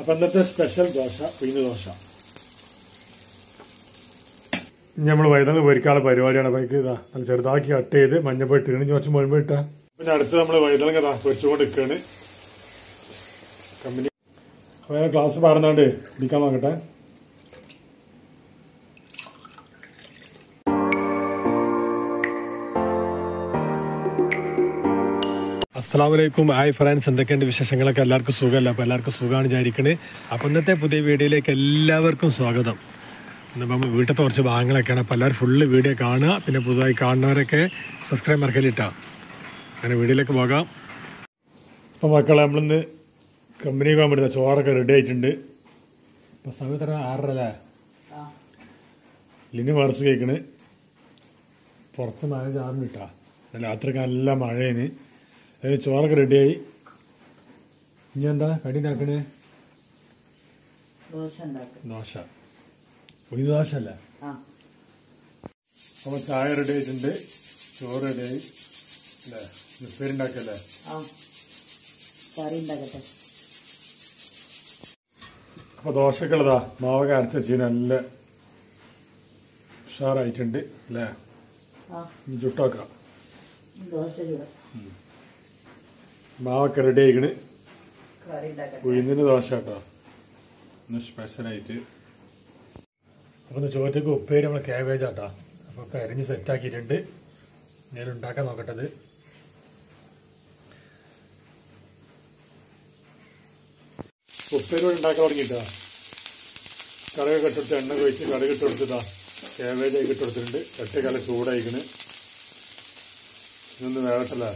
അപ്പം ഇന്നത്തെ സ്പെഷ്യൽ ദോശ ഉഴുന്ന് ദോശ. നമ്മൾ വൈദ്യുതി പൊരിക്കാനുള്ള പരിപാടിയാണ്. അപ്പം ഇതാ നല്ല ചെറുതാക്കി കട്ട് ചെയ്ത് മഞ്ഞപ്പൊടി ഇട്ടിട്ട് കുറച്ച് മുഴുവൻ ഇട്ടാ. പിന്നെ അടുത്ത് നമ്മൾ വൈദ്യുതി ഇതാ പൊരിച്ചുകൊണ്ട് നിൽക്കുകയാണ്. കമ്പനി അപ്പോൾ ഗ്ലാസ് പാടുന്നാണ്ട് ഇടിക്കാൻ നോക്കട്ടെ. അസ്സലാമലൈക്കും. ഹായ് ഫ്രണ്ട്സ്, എന്തൊക്കെയുണ്ട് വിശേഷങ്ങളൊക്കെ? എല്ലാവർക്കും സുഖമല്ല? അപ്പോൾ എല്ലാവർക്കും സുഖമാണ് വിചാരിക്കണേ. അപ്പോൾ ഇന്നത്തെ പുതിയ വീഡിയോയിലേക്ക് എല്ലാവർക്കും സ്വാഗതം. ഇന്നിപ്പോൾ നമ്മൾ വീട്ടിലത്തെ കുറച്ച് ഭാഗങ്ങളൊക്കെയാണ്. അപ്പോൾ എല്ലാവരും ഫുള്ള് വീഡിയോ കാണുക. പിന്നെ പുതുതായി കാണുന്നവരൊക്കെ സബ്സ്ക്രൈബ് മറക്കലിട്ടാം. അങ്ങനെ വീഡിയോയിലേക്ക് പോകാം. അപ്പോൾ മക്കളെ, നമ്മളിന്ന് കമ്പനി പോകാൻ പറ്റുന്ന ചോറൊക്കെ റെഡി ആയിട്ടുണ്ട്. അപ്പോൾ സമയം തരാൻ 6:30 അല്ലേ? ലിന് മറച്ച് കേൾക്കണ്. പുറത്ത് മഴ ചാർന്ന് കിട്ടാ. രാത്രിക്ക് നല്ല മഴയാണ്. അതിന് ചോറൊക്കെ റെഡിയായി. ഇനി എന്താ കടി ഉണ്ടാക്കണേ? ദോശ. ഉഴുന്ന് ദോശ അല്ലേ? അപ്പോൾ ചായ റെഡി ആയിട്ടുണ്ട്, ചോറ് റെഡിയായി അല്ലേ? ഉപ്പേരുണ്ടാക്കല്ലേ? അപ്പോൾ ദോശക്കുള്ളതാ മാവൊക്കെ അരച്ച് വെച്ച് നല്ല ഉഷാറായിട്ടുണ്ട് അല്ലേ? ചുട്ടോക്കാം. മാവൊക്കെ റെഡി ആയിക്കണ്. ഉഴുന്നിന് ദോശ കേട്ടോ ഇന്ന് സ്പെഷ്യലായിട്ട്. അപ്പോൾ ചോറ്റക്ക് ഉപ്പേരി നമ്മൾ കാബേജ് ആട്ടോ. അപ്പോൾ ഒക്കെ അരിഞ്ഞ് സെറ്റാക്കിയിട്ടുണ്ട്. ഞാൻ ഉണ്ടാക്കാൻ നോക്കട്ടത്. ഉപ്പേരി ഉണ്ടാക്കാൻ തുടങ്ങിയിട്ടാ. കറിയൊക്കെ ഇട്ടെടുത്ത് എണ്ണ കഴിച്ച് കടുക് ഇട്ട് കൊടുത്തതാ. കാബേജ് ആയി ഇട്ട് കൊടുത്തിട്ടുണ്ട്. ചട്ടിക്കല ചൂടായിക്കണ്. ഇതൊന്ന് വേവട്ടല്ലേ?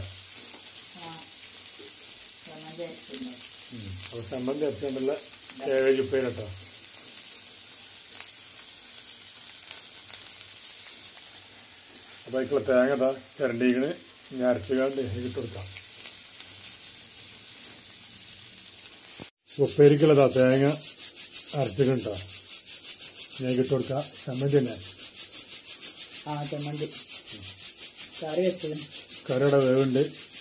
അപ്പോൾ ചമ്മന്തി അരച്ചുകൊണ്ടുള്ള കാബേജ് ഉപ്പേരി കേട്ടോ. അപ്പോൾ അതിക്കുള്ള തേങ്ങ ഇതാ ചിരണ്ടിക്കണ്. ഞാൻ അരച്ചുകാണ്ട് ഇട്ട് കൊടുക്കാം. ഉപ്പേരിക്കുള്ളതാ തേങ്ങ അരച്ചിട്ടുണ്ടോ? ഞാൻ ഇട്ട് കൊടുക്കാം. ചമ്മന്തി അല്ലേ? കറിയുടെ വേവുണ്ട്.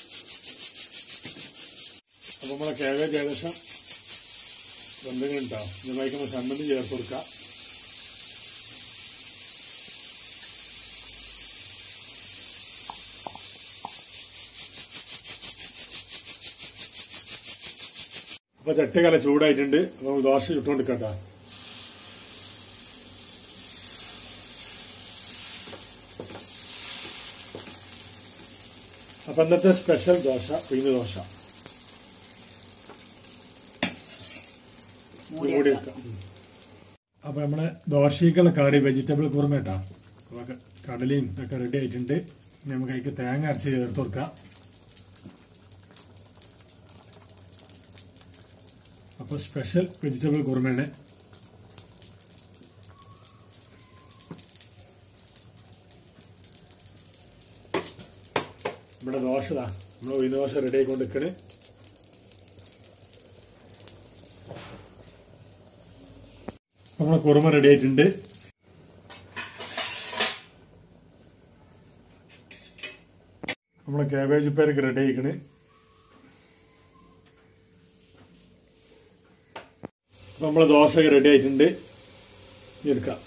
അപ്പോൾ നമ്മളെ കാബേജ് ഏകദേശം വെന്തെങ്കിലും ഉണ്ടാവും. ഇനി വൈകുമ്പോൾ ചമ്മന്തി ചേർത്ത് കൊടുക്കാം. അപ്പോൾ ചട്ടിക്കല ചൂടായിട്ടുണ്ട്. അപ്പോൾ ദോശ ചുട്ടുകൊണ്ടിരിക്കട്ടോ. അപ്പം ഇന്നത്തെ സ്പെഷ്യൽ ദോശ ഉഴുന്ന് ദോശ. അപ്പോൾ നമ്മളെ ദോശയ്ക്കുള്ള കറി വെജിറ്റബിൾ കുറുമ കേട്ടോ. അപ്പോൾ കടലയും ഒക്കെ റെഡി ആയിട്ടുണ്ട്. നമുക്ക് അതിലേക്ക് തേങ്ങ അരച്ച് ചേർത്ത് കൊടുക്കാം. അപ്പോൾ സ്പെഷ്യൽ വെജിറ്റബിൾ കുറുമയാണ്. ഇവിടെ ദോശ നമ്മൾ ഉഴുന്ന് ദോശ റെഡി ആയിക്കൊണ്ട് നിൽക്കണ്. നമ്മളെ കുറുമ റെഡി ആയിട്ടുണ്ട്. നമ്മളെ കാബേജ് ഉപ്പേരൊക്കെ റെഡി ആയിക്കണ്. അപ്പം നമ്മളെ ദോശയൊക്കെ റെഡി ആയിട്ടുണ്ട്. എടുക്കാം.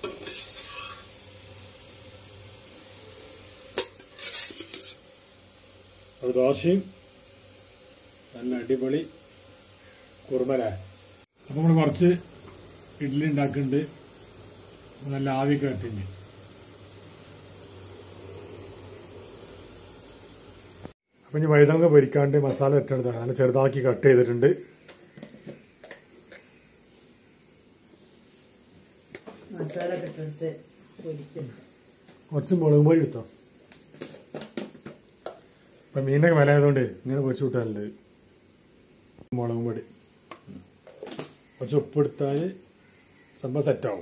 അപ്പോൾ ദോശയും നല്ല അടിപൊളി കുറുമലേ. അപ്പം നമ്മൾ കുറച്ച് ഇഡ്ഡലി ഉണ്ടാക്കുന്നുണ്ട്. നല്ല ആവിയൊക്കെ കത്തിഞ്ഞ്. അപ്പം ഇനി വഴുതനങ്ങ പൊരിക്കാണ്ട് മസാല ഇട്ടെടുത്ത നല്ല ചെറുതാക്കി കട്ട് ചെയ്തിട്ടുണ്ട്. കുറച്ച് മുളക് പൊടി എടുത്തോ. ഇപ്പം മീനൊക്കെ വില ആയതുകൊണ്ട് ഇങ്ങനെ പൊരിച്ചു വിട്ടാലുണ്ട്. മുളകും പൊടി കുറച്ച് ഉപ്പ് എടുത്താൽ സംഭവം സെറ്റാവും.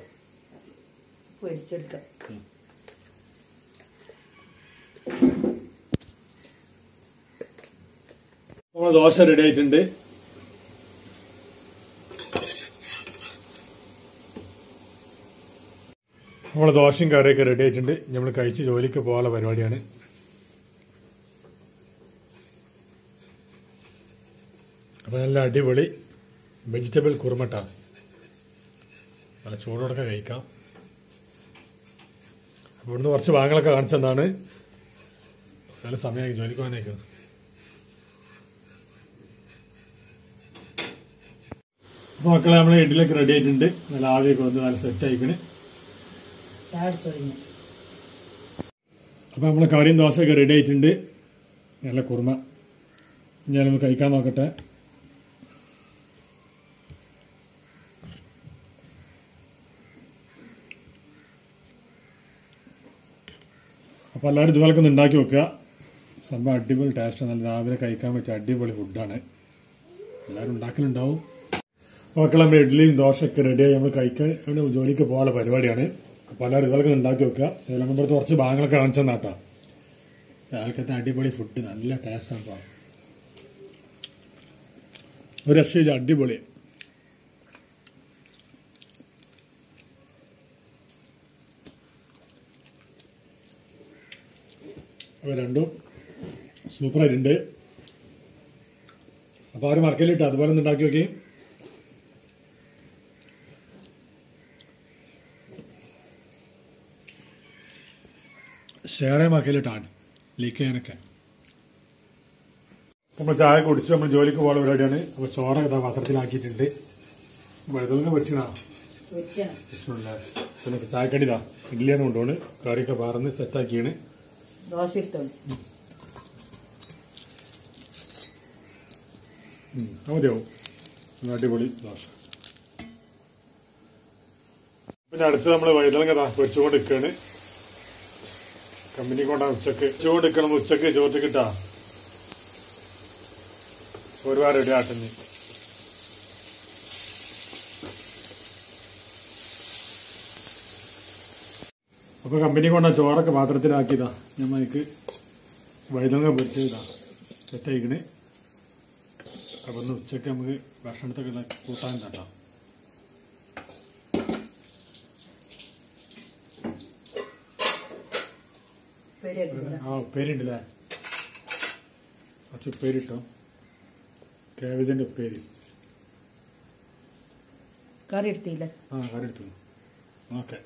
നമ്മൾ ദോശ റെഡി ആയിട്ടുണ്ട്. നമ്മൾ ദോശയും കറിയൊക്കെ റെഡി ആയിട്ടുണ്ട്. നമ്മൾ കഴിച്ച് ജോലിക്ക് പോകാനുള്ള പരിപാടിയാണ്. അപ്പോൾ നല്ല അടിപൊളി വെജിറ്റബിൾ കുറുമട്ട. നല്ല ചൂടോടൊക്കെ കഴിക്കാം. അപ്പോൾ ഇവിടുന്ന് കുറച്ച് ഭാഗങ്ങളൊക്കെ കാണിച്ചെന്നാണ്. നല്ല സമയമായി ജോലിക്ക് പോകാനായിരിക്കും. അപ്പോൾ മക്കളെ നമ്മൾ ഇഡ്ഡലിയൊക്കെ റെഡി ആയിട്ടുണ്ട്. നല്ല ആവിയൊക്കെ വന്ന് നല്ല സെറ്റ് ആയിക്കണ്. അപ്പോൾ നമ്മൾ കറിയും ദോശയൊക്കെ റെഡി ആയിട്ടുണ്ട്. നല്ല കുറുമ ഞാൻ നമുക്ക് കഴിക്കാൻ നോക്കട്ടെ. അപ്പോൾ എല്ലാവരും ഇതുപോലൊക്കെ ഒന്ന് ഉണ്ടാക്കി വെക്കുക. സംഭവം അടിപൊളി ടേസ്റ്റ്. നല്ല രാവിലെ കഴിക്കാൻ പറ്റിയ അടിപൊളി ഫുഡാണ്. എല്ലാവരും ഉണ്ടാക്കലുണ്ടാവും. മക്കളെ നമ്മൾ ഇഡ്ഡലിയും ദോശയൊക്കെ റെഡിയായി നമ്മൾ കഴിക്കാൻ ജോലിക്ക് പോകാനുള്ള പരിപാടിയാണ്. അപ്പോൾ എല്ലാവരും ഇതുപോലൊക്കെ ഉണ്ടാക്കി വെക്കുക. ഇതിൽ നമ്മുടെ കുറച്ച് ഭാഗങ്ങളൊക്കെ കാണിച്ചു തന്നാട്ടാ. രാവിലത്തെ അടിപൊളി ഫുഡ് നല്ല ടേസ്റ്റാണ്. ഒരു രക്ഷയില്ല, അടിപൊളി. അപ്പോൾ രണ്ടും സൂപ്പറായിട്ടുണ്ട്. അപ്പോൾ ആരും മറക്കലിട്ട് അതുപോലെ ഒന്ന് ഉണ്ടാക്കി നോക്കി. ഷെയർ മറക്കലിട്ടാണ് ലീക്ക് ചെയ്യാനൊക്കെ. നമ്മൾ ചായ കുടിച്ച് നമ്മൾ ജോലിക്ക് പോകാനുള്ള പരിപാടിയാണ്. അപ്പോൾ ചോറൊക്കെ പാത്രത്തിലാക്കിയിട്ടുണ്ട്. വെളുതുള്ളിനെ പൊരിച്ചാ പിന്നെ ചായക്കടി ഇഡ്ഡലിയാണ് കൊണ്ടുപോണ്. കറിയൊക്കെ പറന്ന് സെറ്റാക്കിയാണ്. ദോശ എടുത്തോളൂ. മതിയാവും. അടിപൊളി ദോശ. പിന്നെ അടുത്ത് നമ്മൾ വൈതലങ്ങ പൊരിച്ചുകൊണ്ട് നിൽക്കുകയാണ്. കമ്പനി കൊണ്ടാണ് ഉച്ചക്ക് ചോറ് നിൽക്കണം. ഉച്ചക്ക് ചോറ് കിട്ടാ ഒരുപാട് റെഡി ആട്ടുന്നു. അപ്പോൾ കമ്പനി കൊണ്ടാ ചോറൊക്കെ പാത്രത്തിലാക്കിയതാ. ഞമ്മക്ക് വൈതലങ്ങ പൊരിച്ചതാ സെറ്റായിക്കണേ. അപ്പോൾ ഒന്ന് ഉച്ചക്ക് നമുക്ക് ഭക്ഷണത്തൊക്കെ കൂട്ടാൻ തട്ടാം. ഉപ്പേരി ഉണ്ടല്ലേ? കുറച്ച് ഉപ്പേരി ഇട്ടോ. കേബേജിന്റെ ഉപ്പേരി. കറി എടുത്തില്ല? കറി എടുത്തു. ഓക്കെ.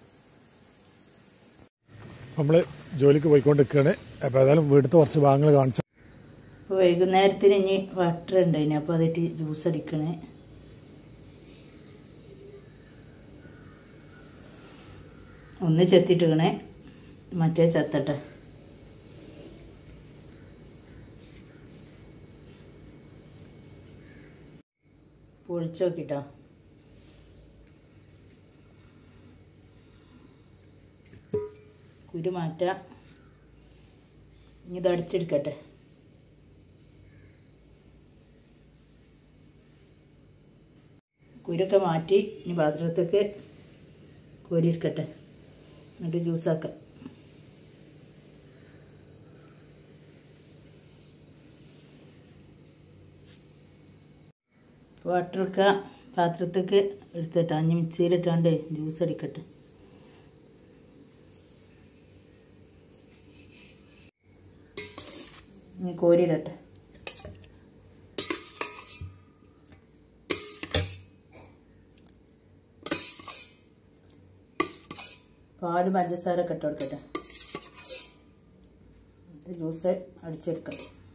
നമ്മൾ ജോലിക്ക് പോയിക്കൊണ്ടിരിക്കുകയാണ്. അപ്പോൾ ഏതായാലും വീട്ടിൽ കുറച്ച് ഭാഗങ്ങൾ കാണിച്ചു. അപ്പോൾ വൈകുന്നേരത്തിന് ഇനി ബട്ടർ ഉണ്ടായിന്. അപ്പോൾ അതിട്ട് ജ്യൂസ് അടിക്കണേ. ഒന്ന് ചെത്തിട്ടിക്കണേ, മറ്റേ ചത്തട്ടെ. പൊളിച്ച് നോക്കിട്ടോ. കുരു മാറ്റാം. ഇനി ഇത് അടിച്ചെടുക്കട്ടെ. കുരൊക്കെ മാറ്റി ഇനി പാത്രത്തേക്ക് കോരിയെടുക്കട്ടെ. എന്നിട്ട് ജ്യൂസാക്കാം. വാട്ടറൊക്കെ പാത്രത്തേക്ക് എടുത്തിട്ട് അഞ്ഞ് മിക്സിയിലിട്ടാണ്ട് ജ്യൂസ് അടിക്കട്ടെ. ഇനി കോരിയിടട്ടെ. പാലും പഞ്ചസാരൊക്കെ ഇട്ട് കൊടുക്കട്ടെ. ജ്യൂസ് അടിച്ചെടുക്കാം.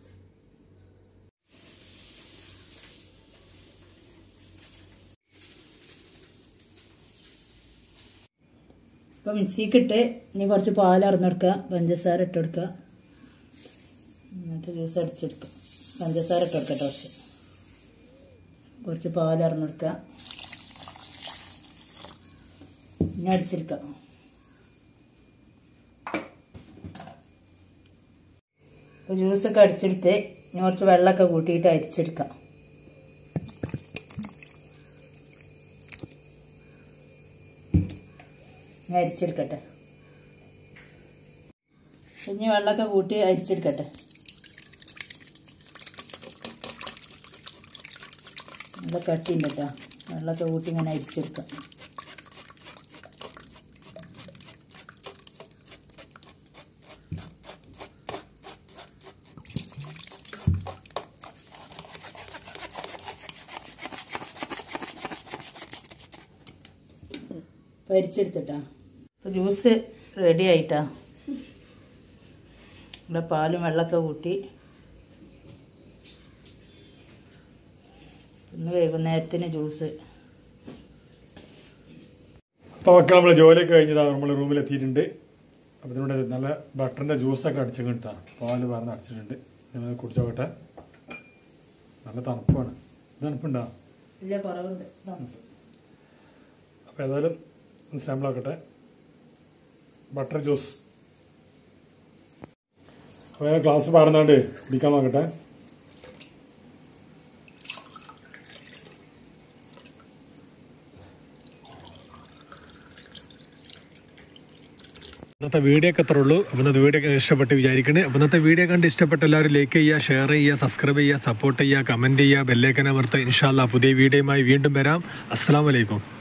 അപ്പോൾ മിക്സിക്കിട്ട് ഇനി കുറച്ച് പാൽ അറന്നെടുക്കുക. പഞ്ചസാര ഇട്ട് കൊടുക്കുക. എന്നിട്ട് ജ്യൂസ് അടിച്ചെടുക്കുക. പഞ്ചസാര ഇട്ട് കൊടുക്കട്ടെ. കുറച്ച് പാൽ അറന്നെടുക്കുക. ഇനി അടിച്ചെടുക്കാം. അപ്പോൾ ജ്യൂസൊക്കെ അടിച്ചെടുത്ത് ഇനി കുറച്ച് വെള്ളമൊക്കെ കൂട്ടിയിട്ട് അരിച്ചെടുക്കാം. ഞാൻ അരിച്ചെടുക്കട്ടെ. ഇനി വെള്ളമൊക്കെ കൂട്ടി അരിച്ചെടുക്കട്ടെ. നല്ല കട്ടിയുണ്ട് കേട്ടോ. വെള്ളമൊക്കെ കൂട്ടി ഇങ്ങനെ അരിച്ചെടുക്കാം. പരിച്ചെടുത്തിട്ടാ. അപ്പോൾ ജ്യൂസ് റെഡി ആയിട്ടാ. ഇവിടെ പാലും വെള്ളമൊക്കെ കൂട്ടി ഇന്ന് വൈകുന്നേരത്തിന് ജ്യൂസ്. അപ്പോൾ ഒക്കെ നമ്മൾ ജോലിയൊക്കെ കഴിഞ്ഞതാണ്, നമ്മൾ റൂമിലെത്തിയിട്ടുണ്ട്. അപ്പോൾ ഇതിനോട് നല്ല ബട്ടറിൻ്റെ ജ്യൂസൊക്കെ അടിച്ച് കിട്ടാം, പാല് പറഞ്ഞ് അടിച്ചിട്ടുണ്ട്. ഞങ്ങൾ കുടിച്ചോക്കട്ടെ. നല്ല തണുപ്പാണ്. തണുപ്പുണ്ടോ? ഇല്ല, കുറവുണ്ട്. അപ്പോൾ ഏതായാലും സാമ്പിൾ ആക്കട്ടെ. ബട്ടർ ജ്യൂസ് അപ്പോൾ ഞാൻ ഗ്ലാസ് പാർന്നാണ്ട് കുടിക്കാൻ നോക്കട്ടെ. ഇന്നത്തെ വീഡിയോ ഒക്കെ അത്രേ ഉള്ളൂ. അപ്പോൾ ഇന്നത്തെ വീഡിയോ ഒക്കെ ഇഷ്ടപ്പെട്ട് വിചാരിക്കണേ. അപ്പോൾ ഇന്നത്തെ വീഡിയോ കണ്ട് ഇഷ്ടപ്പെട്ട എല്ലാവരും ലൈക്ക് ചെയ്യുക, ഷെയർ ചെയ്യുക, സബ്സ്ക്രൈബ് ചെയ്യുക, സപ്പോർട്ട് ചെയ്യുക, കമൻറ്റ് ചെയ്യുക, ബെല്ലൈക്കൻ അമർത്തുക. ഇൻഷാ അല്ലാഹ് പുതിയ വീഡിയോയുമായി വീണ്ടും വരാം. അസ്സലാമു അലൈക്കും.